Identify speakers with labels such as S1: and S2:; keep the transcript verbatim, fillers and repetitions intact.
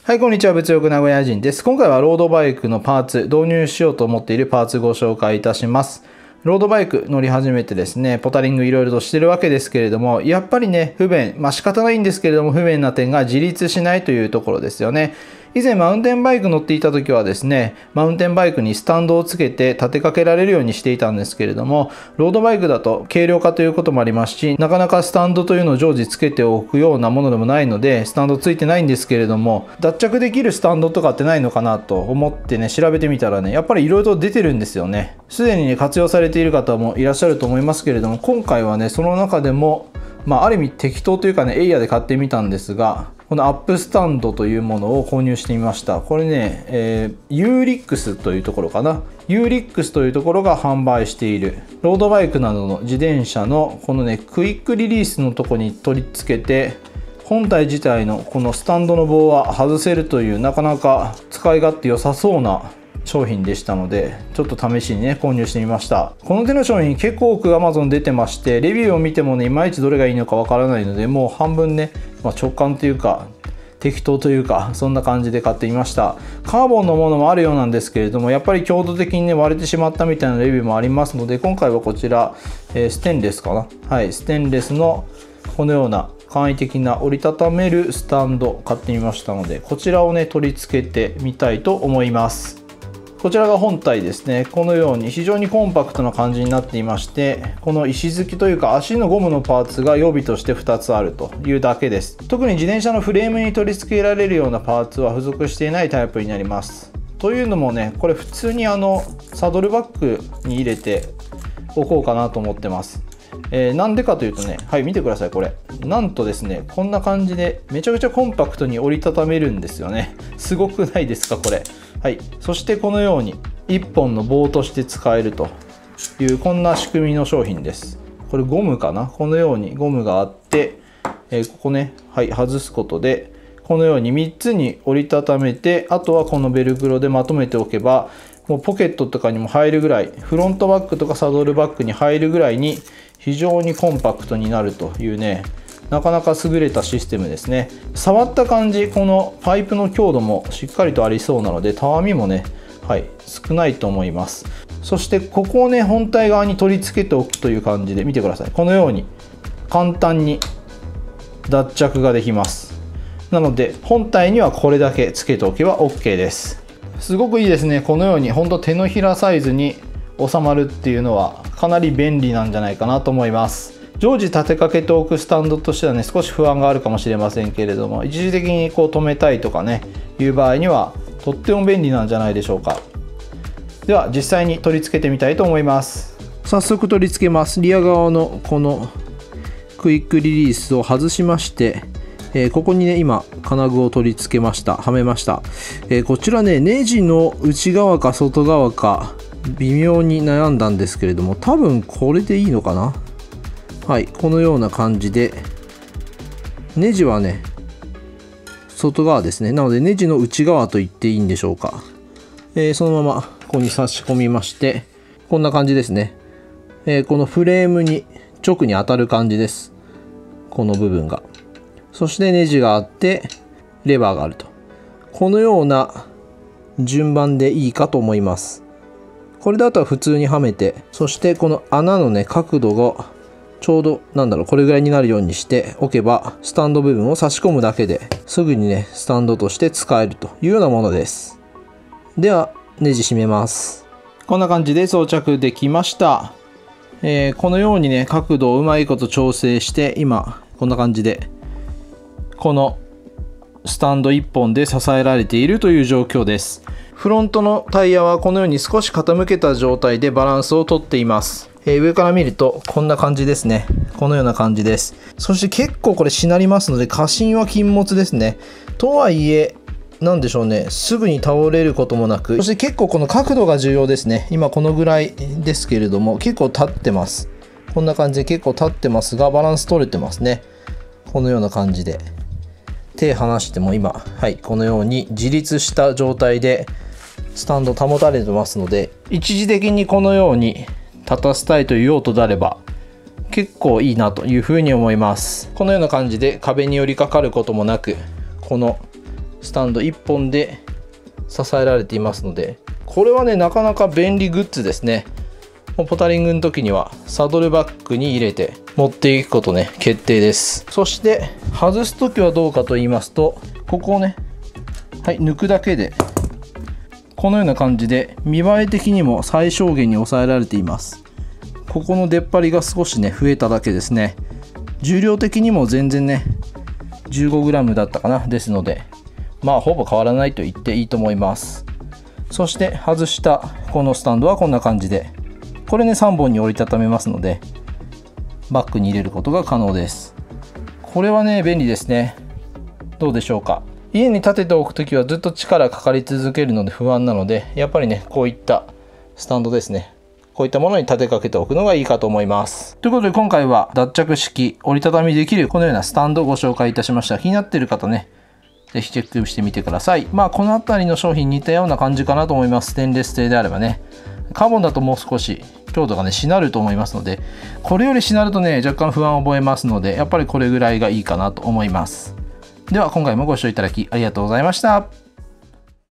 S1: はい、こんにちは。物欲名古屋人です。今回はロードバイクのパーツ、導入しようと思っているパーツご紹介いたします。ロードバイク乗り始めてですね、ポタリングいろいろとしてるわけですけれども、やっぱりね、不便、まあ仕方ないんですけれども、不便な点が自立しないというところですよね。以前マウンテンバイク乗っていた時はですね、マウンテンバイクにスタンドをつけて立てかけられるようにしていたんですけれども、ロードバイクだと軽量化ということもありますし、なかなかスタンドというのを常時つけておくようなものでもないので、スタンドついてないんですけれども、脱着できるスタンドとかってないのかなと思ってね、調べてみたらね、やっぱりいろいろと出てるんですよね。すでにね、活用されている方もいらっしゃると思いますけれども、今回はね、その中でも、まあ、ある意味適当というかね、エイヤで買ってみたんですが、このアップスタンドというものを購入してみました。これね、えー、ユーリックスというところかな。ユーリックスというところが販売しているロードバイクなどの自転車のこのね、クイックリリースのところに取り付けて、本体自体のこのスタンドの棒は外せるというなかなか使い勝手良さそうな商品でしたので、ちょっと試しにね購入してみました。この手の商品結構多く Amazon 出てまして、レビューを見てもねいまいちどれがいいのかわからないので、もう半分ね、まあ、直感というか適当というかそんな感じで買ってみました。カーボンのものもあるようなんですけれども、やっぱり強度的にね割れてしまったみたいなレビューもありますので、今回はこちら、えー、ステンレスかな、はい、ステンレスのこのような簡易的な折りたためるスタンド買ってみましたので、こちらをね取り付けてみたいと思います。こちらが本体ですね。このように非常にコンパクトな感じになっていまして、この石突きというか足のゴムのパーツが予備としてふたつあるというだけです。特に自転車のフレームに取り付けられるようなパーツは付属していないタイプになります。というのもね、これ普通にあのサドルバッグに入れておこうかなと思ってます。えー、なんでかというとね、はい、見てください。これなんとですね、こんな感じでめちゃくちゃコンパクトに折りたためるんですよね。すごくないですかこれ。はい、そしてこのようにいっぽんの棒として使えるというこんな仕組みの商品です。これゴムかな。このようにゴムがあって、えー、ここね、はい、外すことでこのようにみっつに折りたためて、あとはこのベルクロでまとめておけば、もうポケットとかにも入るぐらい、フロントバッグとかサドルバッグに入るぐらいに非常にコンパクトになるというね、なかなか優れたシステムですね。触った感じ、このパイプの強度もしっかりとありそうなので、たわみもね、はい、少ないと思います。そしてここをね本体側に取り付けておくという感じで見てください。このように簡単に脱着ができます。なので本体にはこれだけつけておけば OK です。すごくいいですね。このように本当手のひらサイズに収まるっていうのはかなり便利なんじゃないかなと思います。常時立てかけておくスタンドとしてはね、少し不安があるかもしれませんけれども、一時的にこう止めたいとかねいう場合にはとっても便利なんじゃないでしょうか。では実際に取り付けてみたいと思います。早速取り付けます。リア側のこのクイックリリースを外しまして、えー、ここにね今金具を取り付けました。はめました。えー、こちらねネジの内側か外側か微妙に悩んだんですけれども、多分これでいいのかな。はい、このような感じでネジはね外側ですね。なのでネジの内側と言っていいんでしょうか。えー、そのままここに差し込みまして、こんな感じですね。えー、このフレームに直に当たる感じです。この部分が。そしてネジがあってレバーがあると。このような順番でいいかと思います。これだと普通にはめて、そしてこの穴のね角度がちょうどなんだろうこれぐらいになるようにしておけば、スタンド部分を差し込むだけですぐにねスタンドとして使えるというようなものです。ではネジ締めます。こんな感じで装着できました。えー、このようにね角度をうまいこと調整して、今こんな感じでこのスタンドいっぽんで支えられているという状況です。フロントのタイヤはこのように少し傾けた状態でバランスをとっています。えー、上から見るとこんな感じですね。このような感じです。そして結構これしなりますので、過信は禁物ですね。とはいえなんでしょうね、すぐに倒れることもなく、そして結構この角度が重要ですね。今このぐらいですけれども結構立ってます。こんな感じで結構立ってますが、バランス取れてますね。このような感じで手離しても今、はい、このように自立した状態でスタンド保たれてますので、一時的にこのように立たせたいという用途であれば結構いいなというふうに思います。このような感じで壁に寄りかかることもなく、このスタンドいっぽんで支えられていますので、これはねなかなか便利グッズですね。ポタリングの時にはサドルバッグに入れて持っていくことね決定です。そして外す時はどうかと言いますと、ここをね、はい、抜くだけでこのような感じで見栄え的にも最小限に抑えられています。ここの出っ張りが少しね増えただけですね。重量的にも全然ね じゅうごグラム だったかな、ですのでまあほぼ変わらないと言っていいと思います。そして外したこのスタンドはこんな感じで、これねさんぼんに折りたためますのでバッグに入れることが可能です。これはね便利ですね。どうでしょうか。家に立てておくときはずっと力かかり続けるので不安なので、やっぱりねこういったスタンドですね、こういったものに立てかけておくのがいいかと思います。ということで今回は脱着式折りたたみできるこのようなスタンドをご紹介いたしました。気になっている方ねぜひチェックしてみてください。まあこの辺りの商品似たような感じかなと思います。ステンレス製であればね、カーボンだともう少し強度がねしなると思いますので、これよりしなるとね若干不安を覚えますので、やっぱりこれぐらいがいいかなと思います。では今回もご視聴いただきありがとうございました。